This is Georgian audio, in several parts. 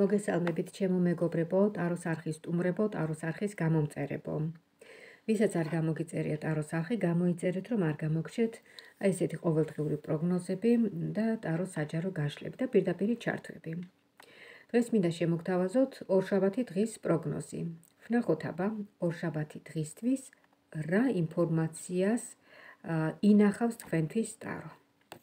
მოგესალმებით ჩემო მეგობრებო, ტაროს არხის სტუმრებო, ტაროს არხის გამომწერებო. ვისაც არ გამოგიწერია ტაროს არხი, გამოიწერეთ, რომ არ გამოგჩეთ აი ესეთი ყოველდღიური პროგნოზები და ტაროს საჯარო გაშლები და პირდაპირი ჩართვები. დღეს მინდა შემოგთავაზოთ ორშაბათი დღის პროგნოზი. ვნახოთ აბა ორშაბათი დღისთვის რა ინფორმაციას ინახავს თქვენთვის ტარო.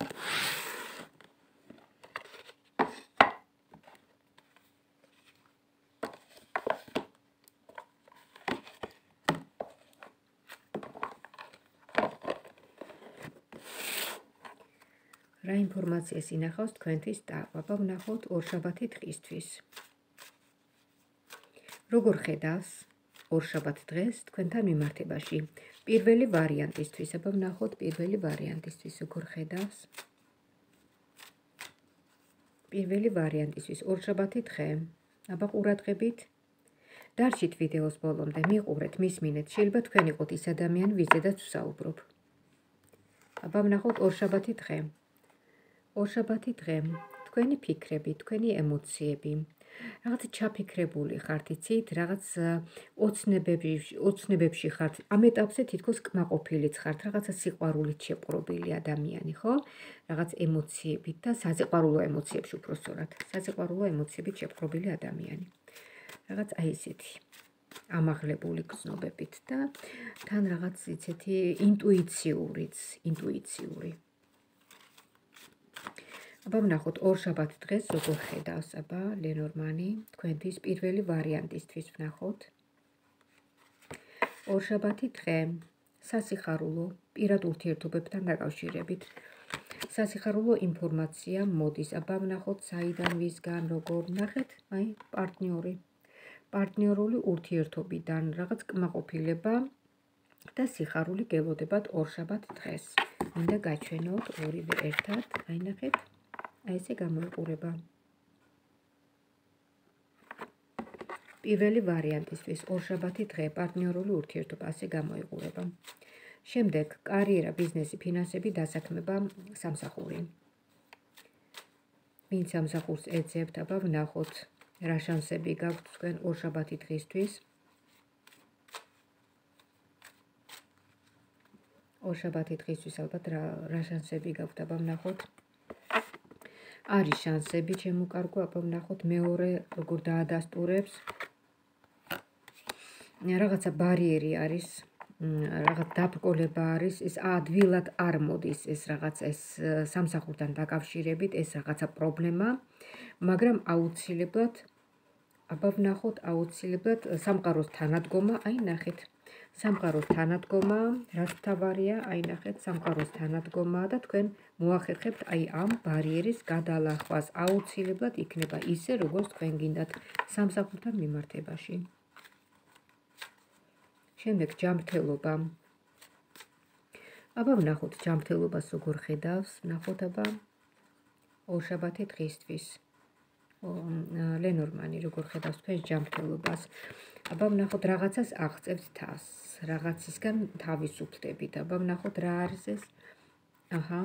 რა ინფორმაციას ინახავს თქვენთვის ტარო. აბა ვნახოთ ორშაბათი დღისთვის. როგორ ხედავს ორშაბათ დღეს თქვენთან მიმართებაში? პირველი ვარიანტისთვის, აბა ვნახოთ პირველი ვარიანტისთვის როგორ ხედავს. პირველი ვარიანტისთვის ორშაბათი დღე. აბა ყურადღებით. დარჩით ვიდეოს ბოლომდე, მიყურეთ, მისმინეთ, შეიძლება თქვენ იყოთ ის ადამიანი, ვიზედაც ვსაუბრობ. აბა ვნახოთ ორშაბათი დღე. ორშაბათი დღე, თქვენი ფიქრები, თქვენი ემოციები, რაღაც ჩაფიქრებული ხართ, იცით, რაღაც ოცნებებში ხართ, ამ ეტაპზე თითქოს კმაყოფილიც ხართ, რაღაცა სიყვარულით შეპყრობილი ადამიანი, ხო? რაღაც ემოციებით და საზიყვარულო ემოციებში უფრო სწორად, საზიყვარულო ემოციებით შეპყრობილი ადამიანი. რაღაც აი ესეთი ამაღლებული გრძნობებით და თან რაღაც ისეთი ინტუიციური. აბა ვნახოთ ორშაბათ დღეს როგორ ხედავს, აბა ლენორმანი თქვენთვის პირველი ვარიანტისთვის ვნახოთ. ორშაბათი დღე, სასიხარულო, პირად ურთიერთობებთან დაკავშირებით. სასიხარულო ინფორმაცია მოდის, აბა ვნახოთ საიდან, ვისგან, როგორ ვნახეთ, აი პარტნიორული ურთიერთობიდან რაღაც კმაყოფილება და სიხარული გელოდებათ ორშაბათ დღეს. მინდა გაჩვენოთ ორივე ერთად, აი ნახეთ. აი ესე გამოიყურება. პირველი ვარიანტისთვის ორშაბათი დღე, პარტნიორული ურთიერთობა ასე გამოიყურება. შემდეგ კარიერა, ბიზნესი, ფინანსები, დასაქმება, სამსახური. ვინც სამსახურს ეძებთ, აბა ვნახოთ რა შანსები გაქვთ თქვენ ორშაბათი დღისთვის. ორშაბათი დღისთვის ალბათ რა შანსები გაქვთ, აბა ვნახოთ. არის შანსები შემოკარგო, აბა ვნახოთ მეორე როგორ დაადასტურებს. რაღაცა ბარიერი არის, რაღაც დაბრკოლება არის, ეს ადვილად არ მოდის, ეს რაღაც ეს სამსახურთან დაკავშირებით, ეს რაღაცა პრობლემა, მაგრამ აუცილებლად, აბა ვნახოთ აუცილებლად სამყაროს თანადგომა, აი ნახეთ. სამყაროს თანადგომა, რაც მთავარია, აი ნახეთ, სამყაროს თანადგომა და თქვენ მოახერხებთ აი ამ ბარიერის გადალახვას. აუცილებლად იქნება ისე, როგორც თქვენ გინდათ სამსახურთან მიმართებაში. შემდეგ ჯანმრთელობა. აბა ვნახოთ ჯანმრთელობას როგორ ხედავს, ვნახოთ აბა ორშაბათი დღისთვის. ლენორმანი როგორ ხედავს თქვენს ჯანმრთელობას. აბა ვნახოთ რაღაცას აღწევთ თავს, რაღაცისგან თავისუფლდებით. აბა ვნახოთ რა არის ეს. აჰა.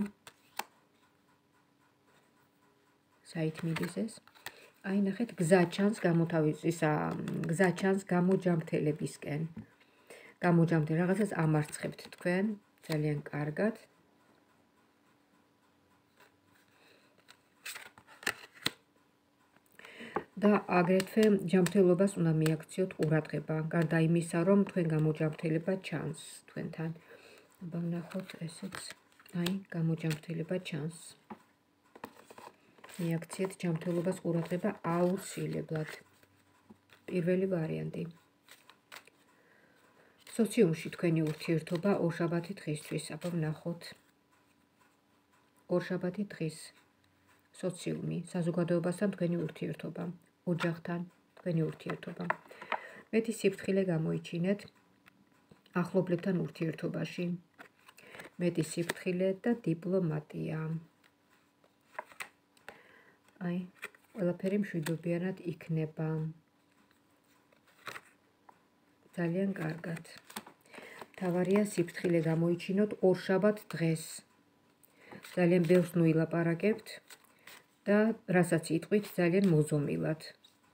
საით მიდის ეს? აი ნახეთ, გზა ჩანს გზა ჩანს გამოჯანმრთელებისკენ. რაღაცას ამარცხებთ თქვენ, ძალიან კარგად. და აგრეთვე ჯანმრთელობას უნდა მიაქციოთ ყურადღება, გარდა იმისა, რომ თქვენ გამოჯანმრთელება ჩანს თქვენთან. აბა ვნახოთ ესეც, აი გამოჯანმრთელება ჩანს. მიაქციეთ ჯანმრთელობას ყურადღება აუცილებლად. პირველი ვარიანტი. სოციუმში თქვენი ურთიერთობა ორშაბათი დღისთვის, აბა ვნახოთ. ორშაბათი დღის სოციუმი, საზოგადოებასთან თქვენი ურთიერთობა, ოჯახთან თქვენი ურთიერთობა. მეტი სიფრთხილე გამოიჩინეთ ახლობლებთან ურთიერთობაში. მეტი სიფრთხილე და დიპლომატია. აი, ყველაფერი მშვიდობიანად იქნება. ძალიან კარგად. მთავარია სიფრთხილე გამოიჩინოთ ორშაბათ დღეს. ძალიან ბევრს ნუ ილაპარაკებთ და რასაც იტყვით ძალიან მოზომილად.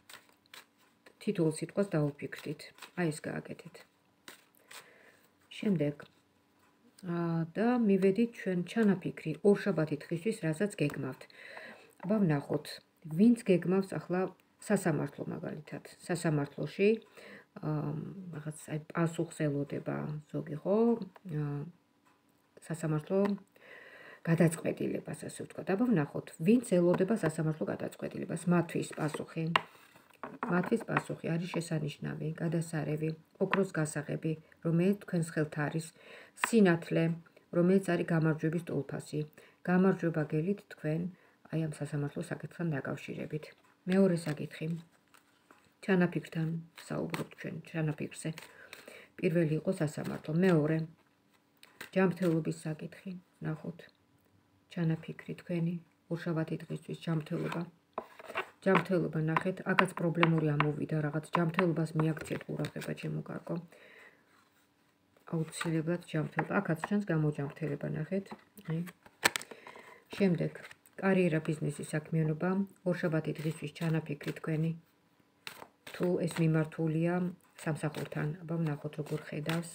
თითოეულ სიტყვას დაუფიქრდით. აი ეს გააკეთეთ. შემდეგ და მივედით ჩვენ ჩანაფიქრი ორშაბათი დღისთვის, რასაც გეგმავთ. აბა ვნახოთ, ვინც გეგმავს ახლა სასამართლო მაგალითად. სასამართლოში რაღაც აი პასუხს ელოდება ზოგი, ხო? სასამართლო გადაწყვეტილებას, ასე ვთქვათ. აბა ვნახოთ, ვინც ელოდება სასამართლო გადაწყვეტილებას, მათთვის პასუხი. მათთვის პასუხი არის შესანიშნავი, გადასარევი, ოქროს გასაღები, რომელიც თქვენს ხელთ არის, სინათლე, რომელიც არის გამარჯვების ტოლფასი. გამარჯვება გელით თქვენ აი ამ სასამართლო საკითხთან დაკავშირებით. მეორე საკითხი. ჩანაფიქრთან საუბრობთ ჩვენ, ჩანაფიქრზე. პირველი იყო სასამართლო, მეორე ჯანმრთელობის საკითხი. ნახოთ. ჩანაფიქრი თქვენი ორშაბათი დღისთვის ჯანმრთელობა. ჯანმრთელობა ნახეთ, აქაც პრობლემური ამოვიდა, რაღაც ჯანმრთელობას მიაქციეთ ყურადღება, ჩემო კარგო. აუცილებლად ჯანმრთელობა. აქაც ჩანს გამოჯანმრთელება, ნახეთ. შემდეგ, კარიერა, ბიზნესი, საქმიანობა, ორშაბათი დღისთვის ჩანაფიქრი თქვენი. თუ ეს მიმართულია სამსახურთან, აბა ვნახოთ როგორ ხედავს.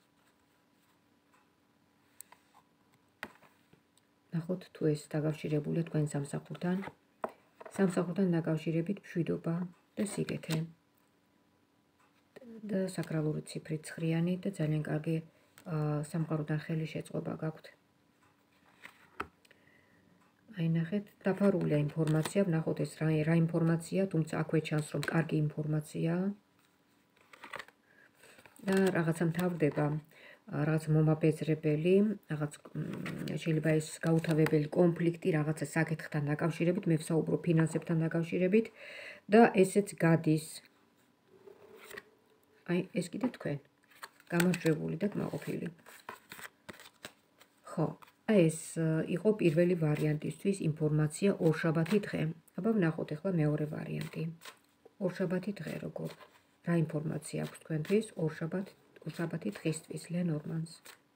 ნახოთ თუ ეს დაკავშირებულია თქვენ სამსახურთან. სამსახურთან დაკავშირებით მშვიდობა და სიგეთე. და საკრალური ციფრი 9-იანი და ძალიან კარგი სამყაროდან ხელი შეწყობა გაქვთ. აი ნახეთ, დაფარულია ინფორმაცია, ვნახოთ ეს რა ინფორმაცია, თუმცა აქვე ჩანს რომ კარგი ინფორმაციაა. და რაღაცა მთავრდება, რაღაც მომაბეზრებელი, რაღაც შეიძლება ეს გაუთავებელი კონფლიქტი რაღაცა საკითხთან დაკავშირებით, მე ვსაუბრობ ფინანსებთან დაკავშირებით და ესეც გადის. აი ეს კიდე თქვენ გამარჯვებული და კმაყოფილი. ხო, აი ეს იყო პირველი ვარიანტისთვის ინფორმაცია ორშაბათი დღე. აბა ვნახოთ ახლა მეორე ვარიანტი. ორშაბათი დღე როგორ? რა ინფორმაცია აქვს თქვენთვის ორშაბათი დღისთვის, ლენორმანს.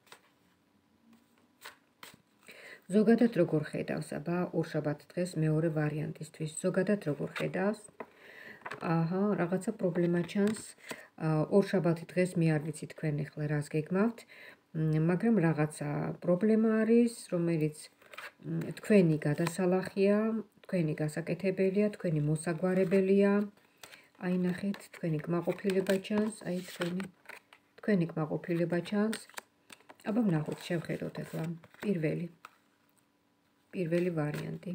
ზოგადად როგორ ხედავს, აბა ორშაბათ დღეს მეორე ვარიანტისთვის. ზოგადად როგორ ხედავს? აჰა, რაღაცა პრობლემა ჩანს. ორშაბათი დღეს მე არ ვიცი თქვენ ახლა რას გეგმავთ, მაგრამ რაღაცა პრობლემა არის, რომელიც თქვენი გადასალახია, თქვენი გასაკეთებელია, თქვენი მოსაგვარებელია. აი ნახეთ, თქვენი კმაყოფილება ჩანს, აი თქვენი კმაყოფილება ჩანს. აბა ვნახოთ, შევხედოთ ახლა პირველი ვარიანტი.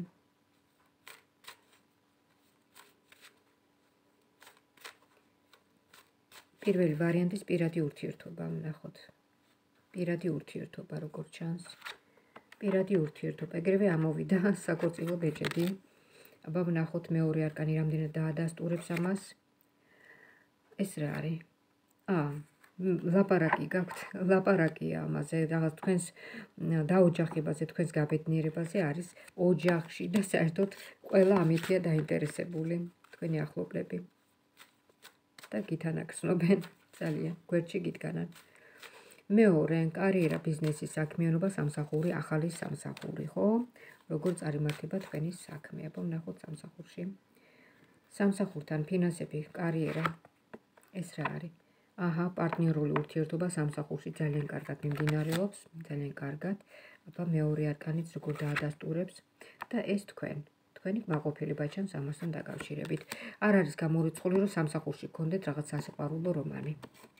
პირველი ვარიანტის პირადი ურთიერთობა, ვნახოთ. პირადი ურთიერთობა როგორ ჩანს? პირადი ურთიერთობა, ეგრევე ამოვიდა საკოწილო ბეჭედი. აბა ვნახოთ მეორე არკანი რამდენად დაადასტურებს ამას. ეს რა არის? ლაპარაკი გაქვთ, ლაპარაკია ამაზე, რაღაც თქვენს დაოჯახებაზე, თქვენს გაბედნიერებაზე არის ოჯახში და საერთოდ ყველა ამითია დაინტერესებული, თქვენი ახლობლები. და გითანაგრძნობენ, ძალიან გვერდში გიდგანან. მეორე, კარიერა, ბიზნესი, საქმიანობა, სამსახური, ახალი სამსახური, ხო? როგორ წარიმართება თქვენი საქმე? აბა ვნახოთ სამსახურში. სამსახურთან ფინანსები, კარიერა. ეს რა არის? აჰა, პარტნიორული ურთიერთობა სამსახურში ძალიან კარგად მიმდინარეობს, ძალიან კარგად. აბა მეორე არკანიც როგორ დაადასტურებს და ეს თქვენი კმაყოფილება ჩანს ამასთან დაკავშირებით. არ არის გამორიცხული, რომ სამსახურში გქონდეთ რაღაც სასიყვარულო რომანი.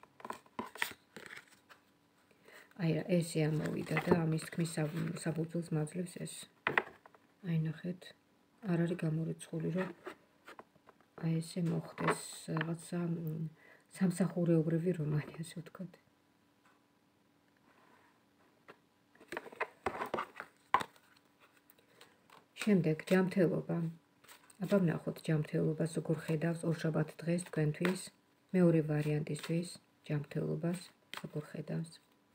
აი რა, ესე ამოვიდა და ამის თქმის საფუძველს მაძლევს ეს. აი ნახეთ, არ არის გამორიცხული, რომ აი ესე მოხდეს რაღაცა სამსახურეობრივი რომანი, ასე ვთქვათ. შემდეგ ჯანმრთელობა. აბა ვნახოთ ჯანმრთელობას როგორ ხედავს ორშაბათ დღეს თქვენთვის, მეორე ვარიანტისთვის ჯანმრთელობას როგორ ხედავს.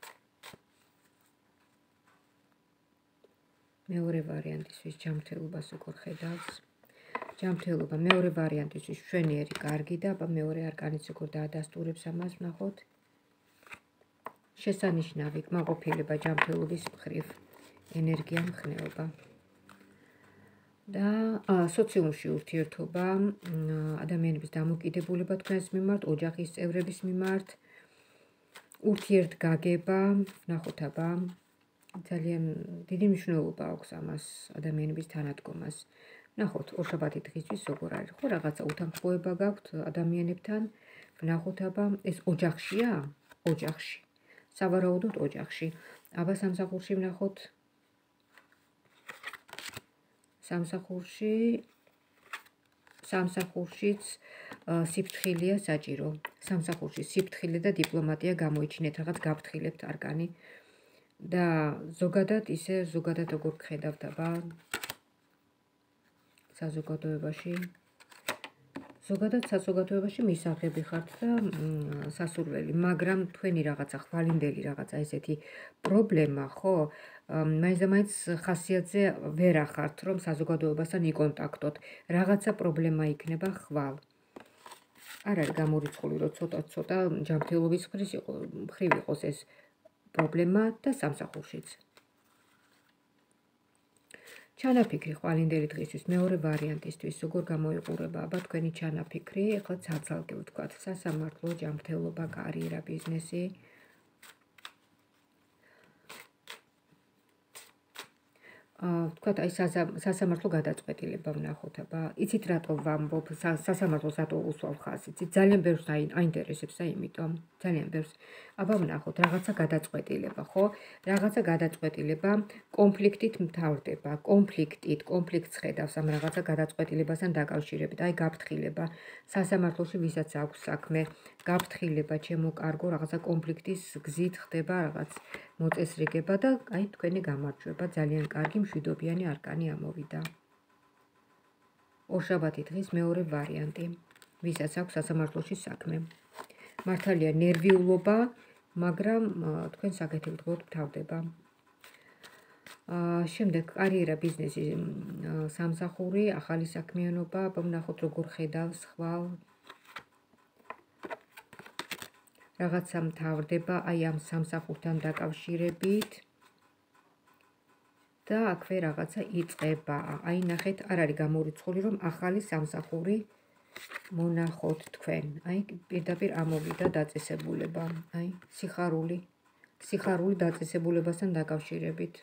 მეორე ვარიანტისთვის ჯანმრთელობას როგორ ხედავს. ჯანმრთელობა მეორე ვარიანტისთვის მშვენიერი, კარგი და აბა მეორე არკანიც როგორ დაადასტურებს ამას ვნახოთ. შესანიშნავი, კმაყოფილება ჯანმრთელობის მხრივ, ენერგია, მხნეობა. და სოციუმში ურთიერთობა, ადამიანების დამოკიდებულება თქვენს მიმართ, ოჯახის წევრების მიმართ, ურთიერთგაგება, ნახოთ აბა, ძალიან დიდი მნიშვნელობა აქვს ამას ადამიანების თანადგომას. ნახოთ, ორშაბათი დღისთვის როგორ არის, ხო რაღაცა უთანხმოება გაქვთ ადამიანებთან, ნახოთ აბა, ეს ოჯახშია? ოჯახში. სავარაუდოდ ოჯახში. აბა სამსახურში ვნახოთ. სამსახურშიც სიფრთხილეა საჭირო. სამსახურში სიფრთხილე და დიპლომატია გამოიჩინეთ, რაღაც გაფრთხილებთ არკანი. და ზოგადად როგორ გხედავთ აბა საზოგადოებაში. ზოგადად საზოგადოებაში მისაღები ხართ და სასურველი, მაგრამ თქვენი რაღაცა ხვალინდელი რაღაცა ესეთი პრობლემა, ხო? მაინც ხასიათზე ვერ ახართ, რომ საზოგადოებასთან იკონტაქტოთ. რაღაცა პრობლემა იქნება ხვალ. არ არის გამორიცხული, რომ ცოტა ჯანმრთელობის მხრივ იყოს ეს პრობლემა და სამსახურშიც. ჩანაფიქრი ხვალინდელი დღისთვის მეორე ვარიანტისთვის როგორ გამოიყურება აბა თქვენი ჩანაფიქრი, ეხლა ცალ-ცალკე ვთქვათ, სასამართლო, ჯანმრთელობა, კარიერა, ბიზნესი. ვთქვათ, აი სასამართლო გადაწყვეტილება ვნახოთ, აბა, იცით რატო ვამბობ, სასამართლოს რატო უსვავ ხაზს, იცით, ძალიან ბევრს აინტერესებს და იმიტომ, ძალიან ბევრს. აბა ვნახოთ, რაღაცა გადაწყვეტილება, ხო? რაღაცა გადაწყვეტილება კონფლიქტით მთავრდება, კონფლიქტს ხედავს ამ რაღაცა გადაწყვეტილებასთან დაკავშირებით, აი გაფრთხილება, სასამართლოში ვისაც აქვს საქმე, გაფრთხილება, ჩემო კარგო, რაღაცა კონფლიქტის გზით ხდება რაღაც მოწესრიგება და აი თქვენი გამარჯვება, ძალიან კარგი მშვიდობიანი არკანი ამოვიდა. ორშაბათი დღის მეორე ვარიანტი, ვისაც აქვს სასამართლოში საქმე. მართალია ნერვიულობა, მაგრამ თქვენ საკეთილდღეოდ მთავრდება. შემდეგ კარიერა, ბიზნესი, სამსახური, ახალი საქმიანობა, ვნახოთ როგორ ხედავს ხვალ. რაღაცა მთავრდება აი ამ სამსახურთან დაკავშირებით და აქვე რაღაცა იწყება. აი ნახეთ, არ არის გამორიცხული, რომ ახალი სამსახური მონახოთ თქვენ. აი პირდაპირ ამოვიდა დაწესებულება. აი სიხარული დაწესებულებასთან დაკავშირებით.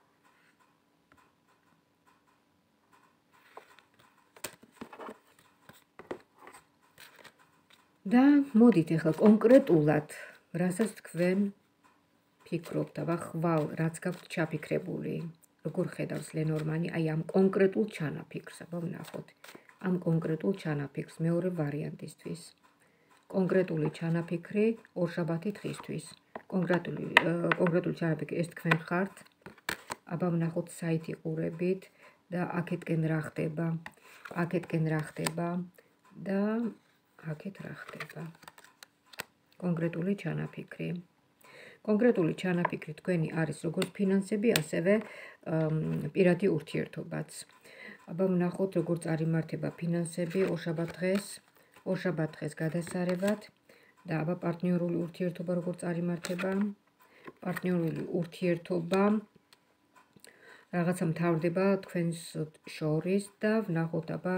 და მოდით ახლა კონკრეტულად, რასაც თქვენ ფიქრობთ, აბა ხვალ რაც გაქვთ ჩაფიქრებული, როგორ ხედავს ლენორმანი, აი ამ კონკრეტულ ჩანაფიქრს, აბა ვნახოთ. ამ კონკრეტულ ჩანაფიქრს მეორე ვარიანტისთვის. კონკრეტული ჩანაფიქრი ორშაბათი დღისთვის. კონკრეტული ჩანაფიქრი ეს თქვენ ხართ. აბა ვნახოთ საით იყურებით და აქეთკენ რა ხდება. აქეთკენ რა ხდება და აქეთ რა ხდება. კონკრეტული ჩანაფიქრი. კონკრეტული ჩანაფიქრი თქვენი არის როგორც ფინანსები, ასევე პირადი ურთიერთობაც. აბა ვნახოთ როგორ წარიმართება ფინანსები ორშაბათ დღეს გადასარევად და აბა პარტნიორული ურთიერთობა როგორ წარიმართება. პარტნიორული ურთიერთობა რაღაცა მთავრდება თქვენს შორის და ვნახოთ აბა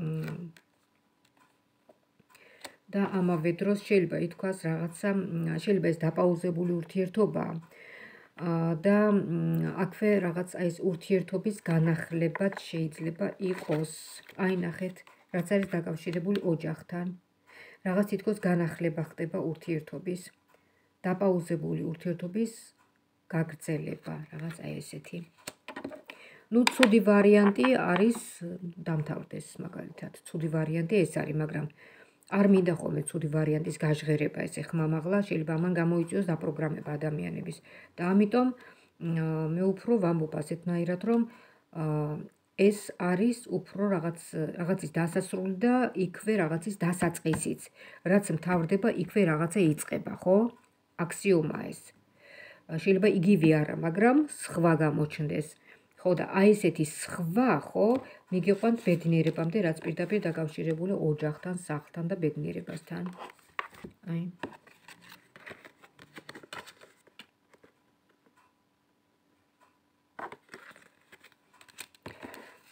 და ამავე დროს შეიძლება ითქვას რაღაცა, შეიძლება ეს დაპაუზებული ურთიერთობაა და აქვე რაღაც ეს ურთიერთობის განახლებაც შეიძლება იყოს. აი ნახეთ, რაც არის დაკავშირებული ოჯახთან. რაღაც თითქოს განახლება ხდება ურთიერთობის. დაპაუზებული ურთიერთობის გაგრძელება, რაღაც აი ესეთი. ცუდი ვარიანტი არის დამთავრდეს მაგალითად. ცუდი ვარიანტი ეს არის, მაგრამ არ მინდა ხოლმე ცუდი ვარიანტის გაჟღერება, ესე ხმამაღლა, შეიძლება ამან გამოიწვიოს დაპროგრამება ადამიანების. და ამიტომ მე უფრო ვამბობ ასეთნაირად, რომ ეს არის უფრო რაღაცის დასასრული და იქვე რაღაცის დასაწყისიც. რაც მთავრდება, იქვე რაღაცა იწყება, ხო? აქსიომაა ეს. შეიძლება იგივე არა, მაგრამ სხვა გამოჩნდეს. ხო და აი ესეთი სხვა, ხო, მიგიყვანთ ბედნიერებამდე, რაც პირდაპირ დაკავშირებულია ოჯახთან, სახლთან და ბედნიერებასთან. აი.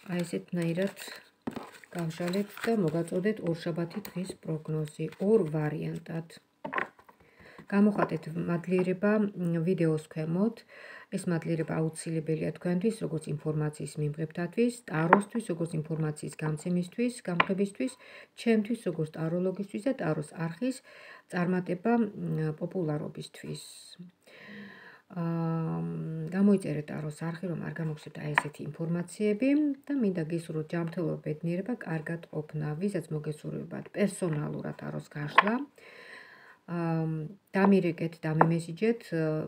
აი ესეთნაირად გავშალეთ და მოგაწოდეთ ორშაბათი დღის პროგნოზი ორ ვარიანტად. გამოხატეთ მადლიერება ვიდეოს ქვემოთ. ეს მადლიერება აუცილებელია თქვენთვის, როგორც ინფორმაციის მიმღებთათვის, ტაროსთვის, როგორც ინფორმაციის გამცემისთვის, გამყებისთვის, ჩემთვის, როგორც ტაროლოგისთვის და ტაროს არხის წარმატება პოპულარობისთვის. გამოიწერეთ ტაროს არხი, რომ არ გამოგხსნათ აი ესეთი ინფორმაციები და მინდა გისურვოთ ჯანმრთელობა, ბედნიერება, კარგად ყოფნა, ვისაც მოგესურვებათ პერსონალურად ტაროს გაშლა. დამირეკეთ, დამემესიჯეთ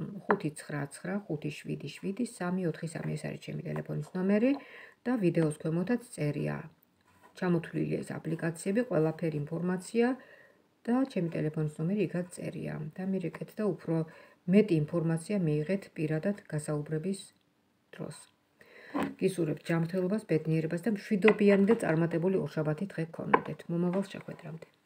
599577343 ეს არის ჩემი ტელეფონის ნომერი და ვიდეოს ქვემოთაც წერია. ჩამოთვლილი ეს აპლიკაციები, ყველაფერი ინფორმაცია და ჩემი ტელეფონის ნომერი იქაც წერია. დამირეკეთ და უფრო მეტი ინფორმაცია მიიღეთ პირადად გასაუბრების დროს. გისურვებთ ჯანმრთელობას, ბედნიერებას და მშვიდობიანი და წარმატებული ორშაბათი დღე გქონოდეთ. მომავალ შეხვედრამდე.